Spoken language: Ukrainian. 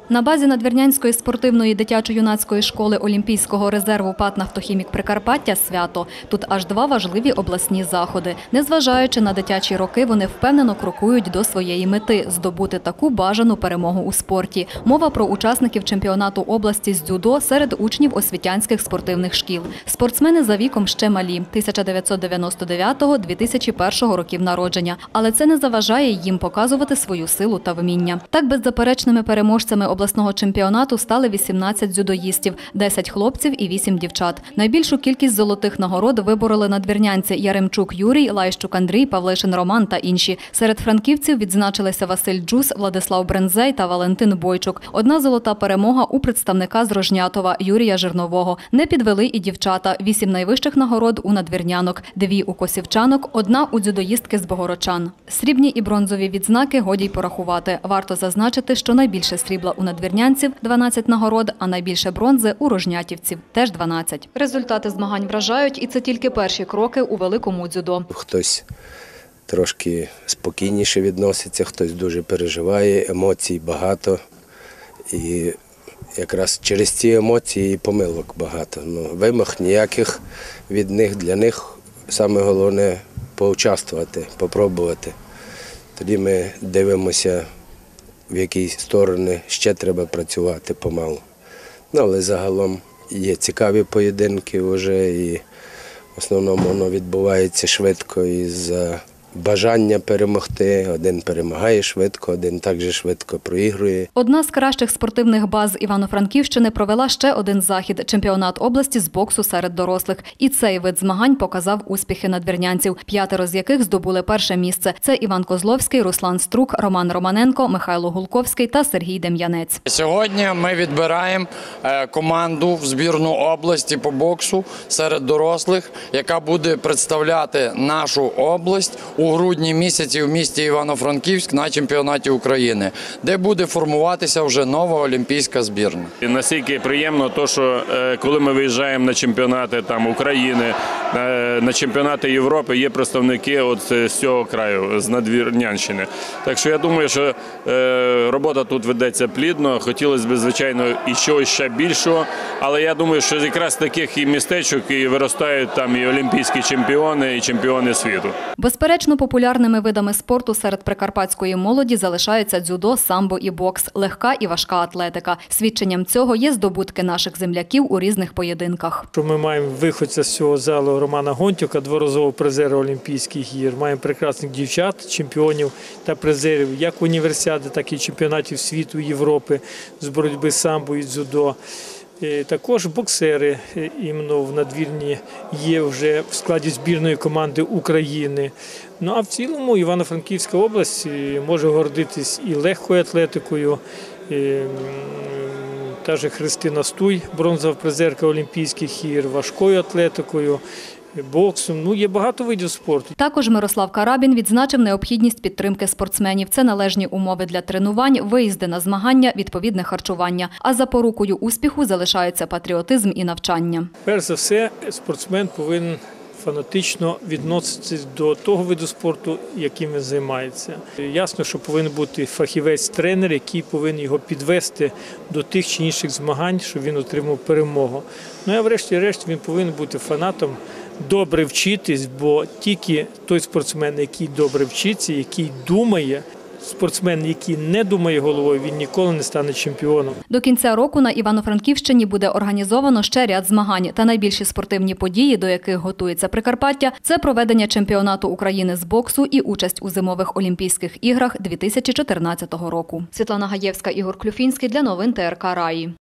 На базі Надвірнянської спортивної дитячо-юнацької школи Олімпійського резерву ПАТ «Нафтохімік Прикарпаття» свято. Тут аж два важливі обласні заходи. Незважаючи на дитячі роки, вони впевнено крокують до своєї мети – здобути таку бажану перемогу у спорті. Мова про учасників чемпіонату області з дзюдо серед учнів освітянських спортивних шкіл. Спортсмени за віком ще малі – 1999-2001 років народження. Але це не заважає їм показувати свою силу та вміння. Так беззаперечними переможцями обласного чемпіонату стали 18 дзюдоїстів – 10 хлопців і 8 дівчат. Найбільшу кількість золотих нагород вибороли надвірнянці Яремчук Юрій, Лайщук Андрій, Павлишин Роман та інші. Серед франківців відзначилися Василь Джус, Владислав Брензей та Валентин Бойчук. Одна золота перемога у представника з Рожнятова Юрія Жирнового. Не підвели і дівчата – 8 найвищих нагород у надвірнянок, 2 у косівчанок, 1 у дзюдоїстки з богородчан. Срібні і бронзові відзнаки годі й порахувати. Варто зазначити, що найбільше срібла у надвірнянців – 12 нагород, а найбільше бронзи – у рожнятівців – теж 12. Результати змагань вражають, і це тільки перші кроки у великому дзюдо. Хтось трошки спокійніше відноситься, хтось дуже переживає, емоцій багато. І якраз через ці емоції і помилок багато. Вимог ніяких від них, для них саме головне – поучаствувати, попробувати. Тоді ми дивимося, в які сторони ще треба працювати помалу. Але загалом є цікаві поєдинки вже, і в основному воно відбувається швидко із бажання перемогти. Один перемагає швидко, один також швидко проігрує. Одна з кращих спортивних баз Івано-Франківщини провела ще один захід – чемпіонат області з боксу серед дорослих. І цей вид змагань показав успіхи надвірнянців, 5 з яких здобули перше місце. Це Іван Козловський, Руслан Струк, Роман Романенко, Михайло Гулковський та Сергій Дем'янець. Сьогодні ми відбираємо команду в збірну області по боксу серед дорослих, яка буде представляти нашу область у грудні місяці в місті Івано-Франківськ на чемпіонаті України, де буде формуватися вже нова олімпійська збірна. Наскільки приємно, що коли ми виїжджаємо на чемпіонати України, на чемпіонати Європи, є представники з цього краю, з Надвірнянщини. Так що я думаю, що робота тут ведеться плідно, хотілося б, звичайно, і чогось ще більшого, але я думаю, що якраз з таких і містечок і виростають там і олімпійські чемпіони, і чемпіони світу. Безперечно, популярними видами спорту серед прикарпатської молоді залишаються дзюдо, самбо і бокс, легка і важка атлетика. Свідченням цього є здобутки наших земляків у різних поєдинках. Ми маємо виходця з цього залу Романа Гонтюка, дворазового призера Олімпійських ігор. Маємо прекрасних дівчат, чемпіонів та призерів як універсіади, так і чемпіонатів світу, Європи з боротьби самбо і дзюдо. Також боксери іменно в Надвірні є вже в складі збірної команди України. А в цілому Івано-Франківська область може гордитись і легкою атлетикою. Та ж Христина Стуй, бронзова призерка Олімпійських ігор, важкою атлетикою, боксом. Є багато видів спорту. Також Мирослав Карабін відзначив необхідність підтримки спортсменів. Це належні умови для тренувань, виїзди на змагання, відповідне харчування. А запорукою успіху залишаються патріотизм і навчання. Перш за все, спортсмен повинен фанатично відноситися до того виду спорту, яким він займається. Ясно, що повинен бути фахівець-тренер, який повинен його підвести до тих чи інших змагань, щоб він отримав перемогу. А врешті-решт він повинен бути фанатом, добре вчитись, бо тільки той спортсмен, який добре вчиться, який думає, спортсмен, який не думає головою, він ніколи не стане чемпіоном. До кінця року на Івано-Франківщині буде організовано ще ряд змагань. Та найбільші спортивні події, до яких готується Прикарпаття – це проведення чемпіонату України з боксу і участь у зимових Олімпійських іграх 2014 року. Світлана Гаєвська, Ігор Клюфінський для новин ТРК Раї.